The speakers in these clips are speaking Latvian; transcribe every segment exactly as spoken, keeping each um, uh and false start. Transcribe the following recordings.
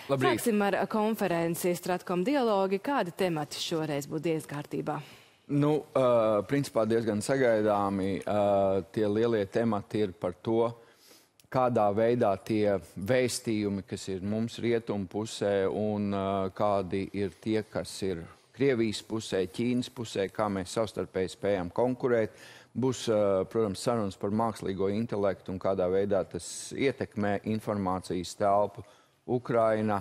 Labrīt. Sāksim ar konferenci Stratkom dialogi. Kādi temati šoreiz būs dienas kārtībā? Nu, uh, principā diezgan sagaidāmi uh, tie lielie temati ir par to, kādā veidā tie vēstījumi, kas ir mums rietumu pusē, un uh, kādi ir tie, kas ir Krievijas pusē, Ķīnas pusē, kā mēs savstarpēji spējam konkurēt. Būs, uh, protams, sarunas par mākslīgo intelektu un kādā veidā tas ietekmē informācijas telpu. Ukraina,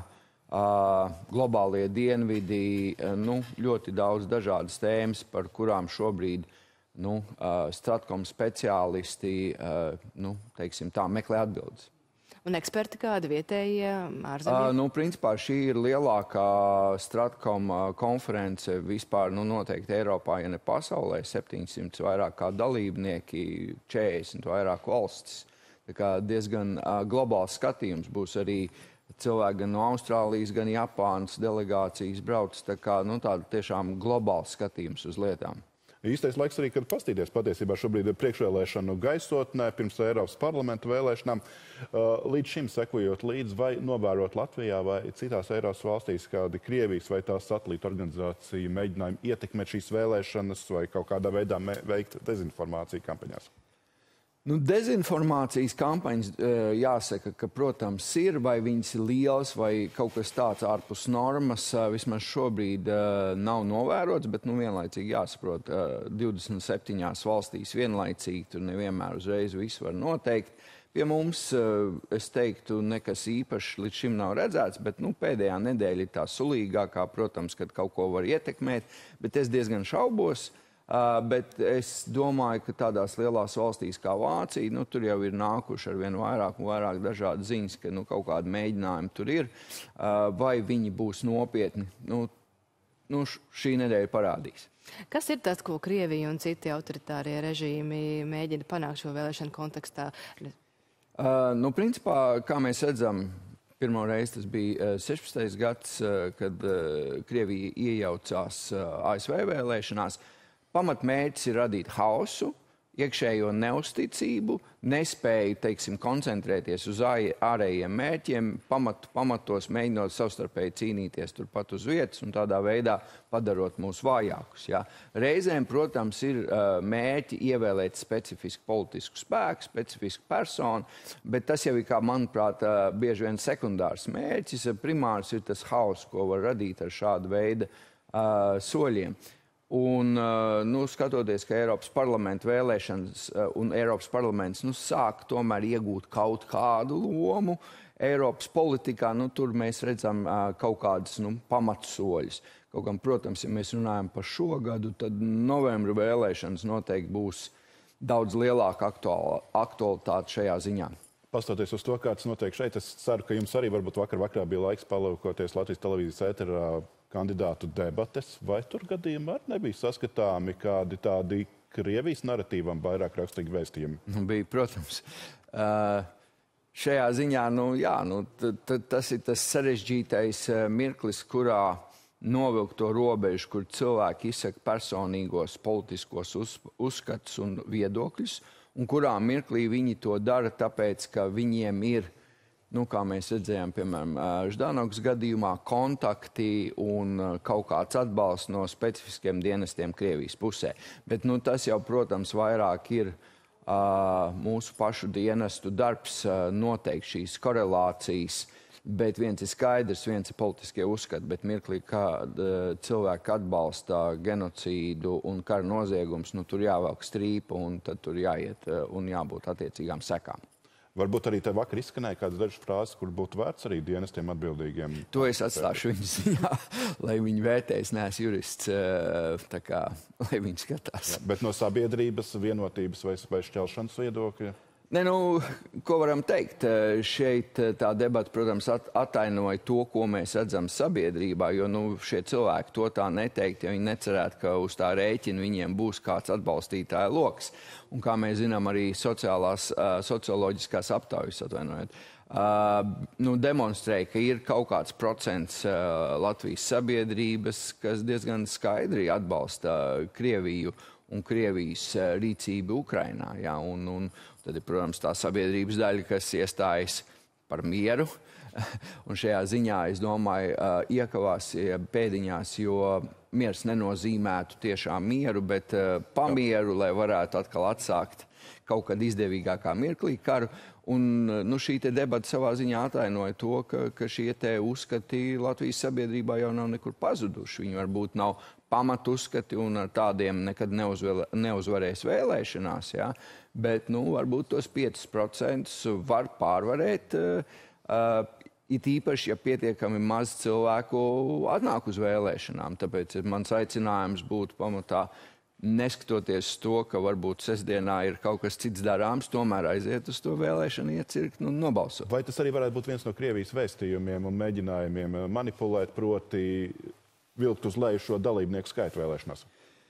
uh, globālie dienvidi, uh, nu, ļoti daudz dažādas tēmas, par kurām šobrīd nu, uh, Stratkom speciālisti uh, nu, teiksim tā, meklē atbildes. Un eksperti kādi vietējie ārzemju? Uh, nu, principā šī ir lielākā Stratkom uh, konference vispār, nu, noteikti Eiropā, ja ne pasaulē, septiņsimt vairāk kā dalībnieki, četrdesmit vairāk valstis. Tā kā diezgan uh, globāls skatījums būs arī cilvēki gan no Austrālijas, gan Japānas delegācijas brauc, tā kā nu, tāda tiešām globāls skatījums uz lietām. Īstais laiks arī, kad pastīties patiesībā šobrīd ir priekšvēlēšanu gaisotnē pirms Eiropas parlamenta vēlēšanām. Līdz šim sekojot līdz vai novērot Latvijā vai citās Eiropas valstīs kādi Krievijas vai tās satelīta organizācija mēģinājumi ietekmēt šīs vēlēšanas vai kaut kādā veidā veikt dezinformāciju kampaņās? Nu, dezinformācijas kampaņas, jāsaka, ka, protams, ir, vai viņas ir lielas, vai kaut kas tāds ārpus normas, vismaz šobrīd nav novērots, bet nu, vienlaicīgi jāsaprot, divdesmit septiņās valstīs vienlaicīgi, tur nevienmēr uzreiz visu var noteikt. Pie mums, es teiktu, nekas īpašs līdz šim nav redzēts, bet nu, pēdējā nedēļa ir tā sulīgākā, protams, kad kaut ko var ietekmēt, bet es diezgan šaubos. Uh, bet es domāju, ka tādās lielās valstīs kā Vācija, nu, tur jau ir nākuši ar vien vairāk un vairāk dažādi ziņas, ka nu, kaut kādi mēģinājumi tur ir, uh, vai viņi būs nopietni. Nu, nu, šī nedēļa parādīs. Kas ir tas, ko Krievija un citi autoritārie režīmi mēģina panākt šo vēlēšanu kontekstā? Uh, nu, principā, kā mēs redzam, pirmo reizi tas bija sešpadsmitais gads, kad uh, Krievija iejaucās uh, A S V vēlēšanās. Pamatmērķis ir radīt haosu, iekšējo neusticību, nespēju, teiksim, koncentrēties uz ārējiem mērķiem, pamat, pamatos mēģinot savstarpēji cīnīties turpat uz vietas un tādā veidā padarot mūs vājākus. Ja. Reizēm, protams, ir uh, mērķi ievēlēt specifisku politisku spēku, specifisku personu, bet tas jau ir, kā manuprāt, uh, bieži vien sekundārs mērķis. Primārs ir tas haoss, ko var radīt ar šādu veidu uh, soļiem. Un, nu, skatoties, ka Eiropas parlamenta vēlēšanas un Eiropas parlaments nu, sāk tomēr iegūt kaut kādu lomu Eiropas politikā, nu, tur mēs redzam kaut kādas nu, pamatsoļus. Kaut gan, protams, ja mēs runājam par šo gadu, tad novembra vēlēšanas noteikti būs daudz lielāka aktuāla, aktualitāte šajā ziņā. Pastoties uz to, kāds notiek šeit, es ceru, ka jums arī varbūt vakar vakarā bija laiks palūkoties Latvijas televīzijas ēterā kandidātu debates, vai tur gadījumā arī nebija saskatāmi kādi tādi Krievijas naratīvam vairāk rakstīgi vēstījumi? Nu, bija, protams. Uh, šajā ziņā, nu, jā, nu, t, t, tas ir tas sarežģītais mirklis, kurā novilkt to robežu, kur cilvēki izsaka personīgos politiskos uz, uzskatus un viedokļus, un kurā mirklī viņi to dara tāpēc, ka viņiem ir, nu, kā mēs redzējām, piemēram, Ždanokas gadījumā, kontakti un kaut kāds atbalsts no specifiskiem dienestiem Krievijas pusē. Bet, nu, tas jau, protams, vairāk ir uh, mūsu pašu dienestu darbs uh, noteikt šīs korelācijas, bet viens ir skaidrs, viens ir politiskie uzskati, bet mirklī, kad uh, cilvēki atbalsta genocīdu un kara noziegums, nu, tur jāvelk strīpa un tad tur jāiet uh, un jābūt attiecīgām sekām. Varbūt arī te vakar izskanēja kādas dažas frāzes, kur būtu vērts arī dienestiem atbildīgiem. To es atstāšu viņu ziņā, lai viņi vērtēs, neesmu jurists, tā kā, lai viņi skatās. Jā, bet no sabiedrības vienotības vai, vai šķelšanas viedokļa? Ne, nu, ko varam teikt? Šeit tā debata, protams, atainoja to, ko mēs redzam sabiedrībā, jo nu, šie cilvēki to tā neteikt, ja viņi necerētu, ka uz tā rēķina viņiem būs kāds atbalstītāja loks. Un kā mēs zinām, arī sociālās, socioloģiskās aptaujas, atvainojot, nu, demonstrēja, ka ir kaut kāds procents Latvijas sabiedrības, kas diezgan skaidri atbalsta Krieviju un Krievijas rīcību Ukrainā. Ja, un, un tad ir, protams, tā sabiedrības daļa, kas iestājas par mieru, un šajā ziņā, es domāju, iekavās pēdiņās, jo miers nenozīmētu tiešām mieru, bet pamieru, lai varētu atkal atsākt kaut kad izdevīgākā mirklī karu. Un nu, šī te debata savā ziņā atainoja to, ka, ka šie te uzskati Latvijas sabiedrībā jau nav nekur pazuduši. Viņi varbūt nav pamatu uzskati un ar tādiem nekad neuzvēl, neuzvarēs vēlēšanās, ja? Bet nu, varbūt tos piecus procentus var pārvarēt, uh, it īpaši, ja pietiekami maz cilvēku atnāk uz vēlēšanām. Tāpēc mans aicinājums būtu pamatā, neskatoties to, ka varbūt sestdienā ir kaut kas cits darāms, tomēr aiziet uz to vēlēšanu iecirkni un nobalsot. Vai tas arī varētu būt viens no Krievijas vēstījumiem un mēģinājumiem manipulēt, proti vilkt uz leju šo dalībnieku skaitu vēlēšanās?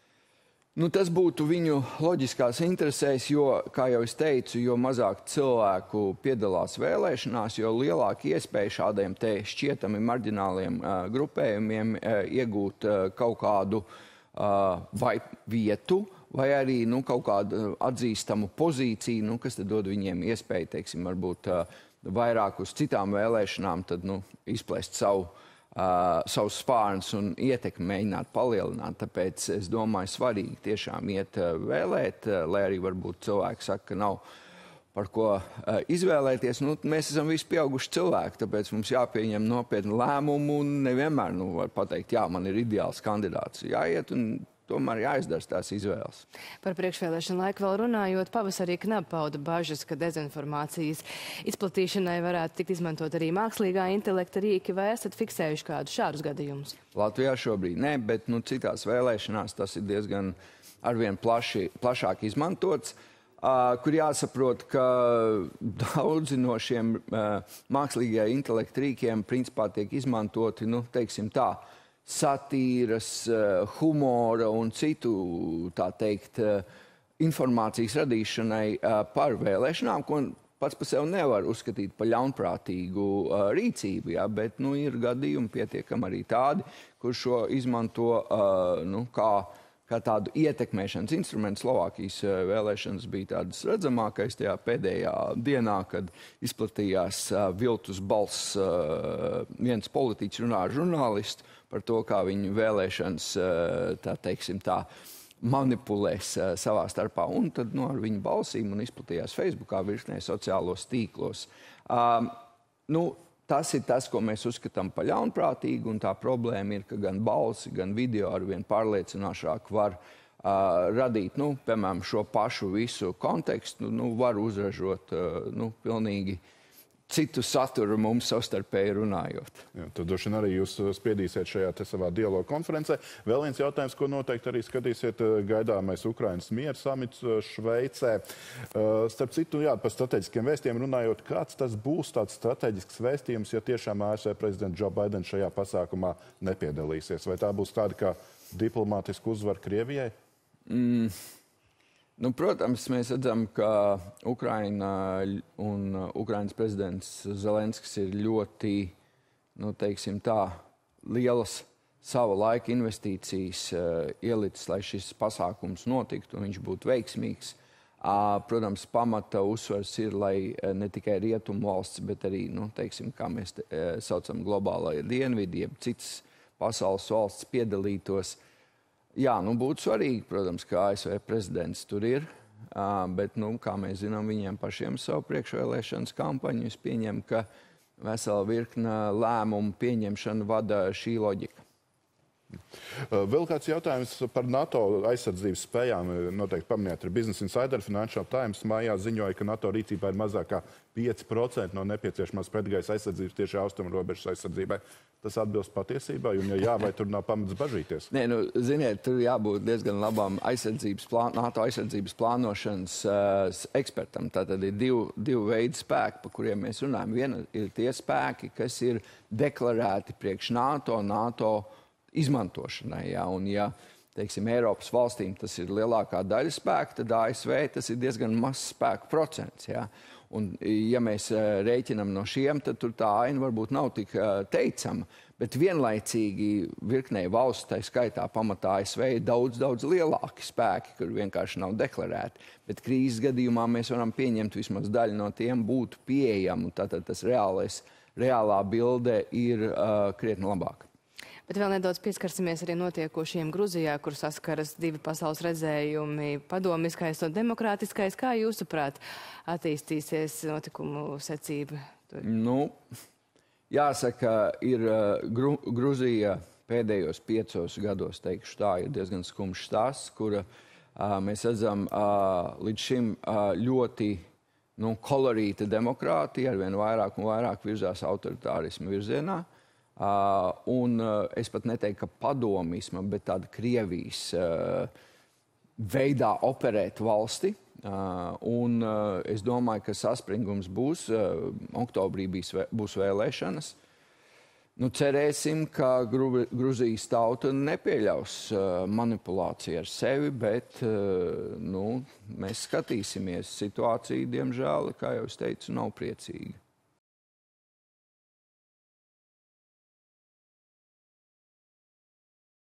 Nu, tas būtu viņu loģiskās interesēs, jo, kā jau es teicu, jo mazāk cilvēku piedalās vēlēšanās, jo lielāka iespēja šādiem te šķietami marģināliem uh, grupējumiem uh, iegūt uh, kaut kādu uh, vai vietu, vai arī nu, kaut kādu atzīstamu pozīciju, nu, kas tad dod viņiem iespēju, teiksim, varbūt uh, vairāk uz citām vēlēšanām, tad nu, izplēst savu Uh, savus spārnus un ietekmi mēģināt palielināt. Tāpēc es domāju, svarīgi tiešām iet uh, vēlēt, uh, lai arī varbūt cilvēki saka, ka nav par ko uh, izvēlēties. Nu, mēs esam visi pieauguši cilvēki, tāpēc mums jāpieņem nopietni lēmumu un nevienmēr nu, var pateikt, jā, man ir ideāls kandidāts. Jāiet un tomēr jāizdara tās izvēles. Par priekšvēlēšanu laiku vēl runājot, pavasarī Knap pauda bažas, ka dezinformācijas izplatīšanai varētu tikt izmantot arī mākslīgā intelekta rīki, vai esat fiksējuši kādus šādus gadījumus? Latvijā šobrīd ne, bet nu, citās vēlēšanās tas ir diezgan arvien plaši, plašāk izmantots, uh, kur jāsaprot, ka daudzi no šiem uh, mākslīgajā intelekta rīkiem principā tiek izmantoti, nu, teiksim tā, satīras, humora un citu, tā teikt, informācijas radīšanai par vēlēšanām, ko pats par sevi nevar uzskatīt par ļaunprātīgu rīcību, ja? Bet nu, ir gadījumi pietiekami arī tādi, kur šo izmanto nu, kā, kā tādu ietekmēšanas instrumentu. Slovākijas vēlēšanas bija tādas redzamākais tajā pēdējā dienā, kad izplatījās viltus balss, viens politiķis runā ar žurnālistu par to, kā viņu vēlēšanas, tā teiksim tā, manipulēs savā starpā. Un tad nu, ar viņu balsīm un izplatījās Facebookā virknē sociālos tīklos. Um, nu, tas ir tas, ko mēs uzskatām par ļaunprātīgu, un tā problēma ir, ka gan balsi, gan video arvien pārliecinošāk var uh, radīt, nu, piemēram, šo pašu visu kontekstu, nu, var uzražot uh, nu, pilnīgi citu saturu mums savstarpēji runājot. Jā, tad droši vien arī jūs spiedīsiet šajā te savā dialogu konferencē. Vēl viens jautājums, ko noteikti arī skatīsiet, gaidāmais Ukrainas miera samits Šveicē. Starp citu, jā, par strateģiskiem vēstījumiem runājot, kāds tas būs tāds strateģisks vēstījums, ja tiešām A S V prezidents Joe Biden šajā pasākumā nepiedalīsies? Vai tā būs tāda kā diplomātiska uzvara Krievijai? Mm. Nu, protams, mēs redzam, ka Ukraina un Ukrainas prezidents Zelenskis ir ļoti, nu, teiksim tā, lielas sava laika investīcijas uh, ielicis, lai šis pasākums notiktu un viņš būtu veiksmīgs. Uh, protams, pamata uzsvars ir, lai uh, ne tikai rietumu valsts, bet arī, nu, teiksim, kā mēs te, uh, saucam globālajie dienvidi, jeb citas pasaules valsts piedalītos. Jā, nu būtu svarīgi, protams, ka A S V prezidents tur ir, uh, bet, nu, kā mēs zinām, viņiem pašiem savu priekšvēlēšanas kampaņu. Es pieņemu, ka vesela virkne lēmumu pieņemšanu vada šī loģika. Vēl kāds jautājums par NATO aizsardzības spējām. Noteikti pamanījāt, ir Business Insider, Financial Times mājā ziņoja, ka NATO rīcībā ir mazāk kā pieci procenti no nepieciešamās pretgaisa aizsardzības tieši austrumu robežas aizsardzībai. Tas atbilst patiesībai, un ja jā, vai tur nav pamats bažīties? Nē, nu, ziniet, tur jābūt diezgan labām aizsardzības plān, NATO aizsardzības plānošanas uh, ekspertam. Tātad ir divi, divi veidi spēki, par kuriem mēs runājam. Viena ir tie spēki, kas ir deklarēti priekš NATO, NATO izmantošanai. Ja? Un, ja, teiksim, Eiropas valstīm tas ir lielākā daļa spēka, tad A S V tas ir diezgan mazs spēku procents. Ja? Un, ja mēs rēķinam no šiem, tad tur tā aina varbūt nav tik teicama, bet vienlaicīgi virknei valsts, tā skaitā pamatā A S V, ir daudz, daudz lielāki spēki, kur vienkārši nav deklarēti. Bet krīzes gadījumā mēs varam pieņemt vismaz daļu no tiem būtu pieejami, tātad tas reālais reālā bilde ir uh, krietni labāka. Bet vēl nedaudz pieskarsimies arī notiekošiem Gruzijā, kur saskaras divi pasaules redzējumi - padomiskais un demokrātiskais. Kā jūsuprāt attīstīsies notikumu secība? Nu, jāsaka, ir uh, Gru Gruzija pēdējos piecos gados, teikšu tā, ir diezgan skumjš stāsts, kura uh, mēs redzam uh, līdz šim uh, ļoti nu, kolorīta demokrātija, arvien vairāk un vairāk virzās autoritārismu virzienā. Uh, un uh, es pat neteiktu, ka padomisma, bet tāda Krievijas uh, veidā operēt valsti. Uh, un uh, es domāju, ka saspringums būs. Uh, oktobrī bijis, būs vēlēšanas. Nu, cerēsim, ka Gru Gruzijas tauta nepieļaus uh, manipulāciju ar sevi, bet uh, nu, mēs skatīsimies. Situācija, diemžēl, kā jau es teicu, nav priecīga.